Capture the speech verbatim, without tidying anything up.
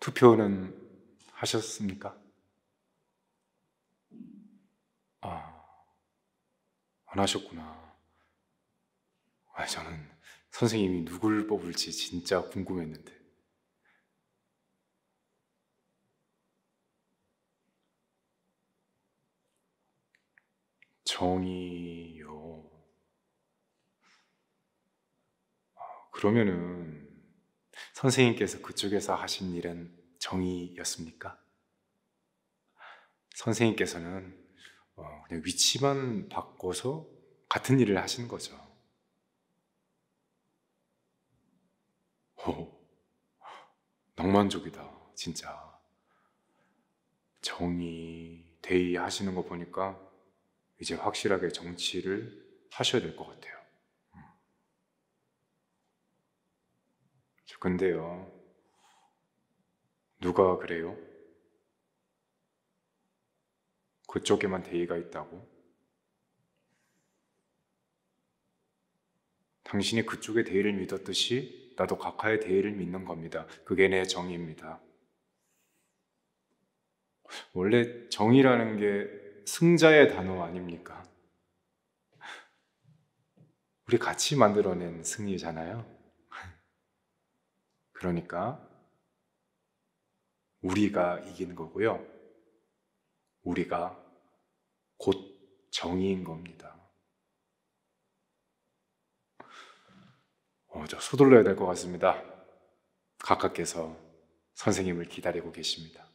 투표는 하셨습니까? 아, 안 하셨구나. 아, 저는 선생님이 누굴 뽑을지 진짜 궁금했는데. 정의요. 그러면은 선생님께서 그쪽에서 하신 일은 정의였습니까? 선생님께서는 어, 그냥 위치만 바꿔서 같은 일을 하신 거죠. 오, 낭만적이다, 진짜. 정의, 대의 하시는 거 보니까 이제 확실하게 정치를 하셔야 될 것 같아요. 근데요, 누가 그래요? 그쪽에만 대의가 있다고? 당신이 그쪽의 대의를 믿었듯이 나도 각하의 대의를 믿는 겁니다. 그게 내 정의입니다. 원래 정의라는 게 승자의 단어 아닙니까? 우리 같이 만들어낸 승리잖아요. 그러니까 우리가 이기는 거고요. 우리가 곧 정의인 겁니다. 어, 저 서둘러야 될 것 같습니다. 각하께서 선생님을 기다리고 계십니다.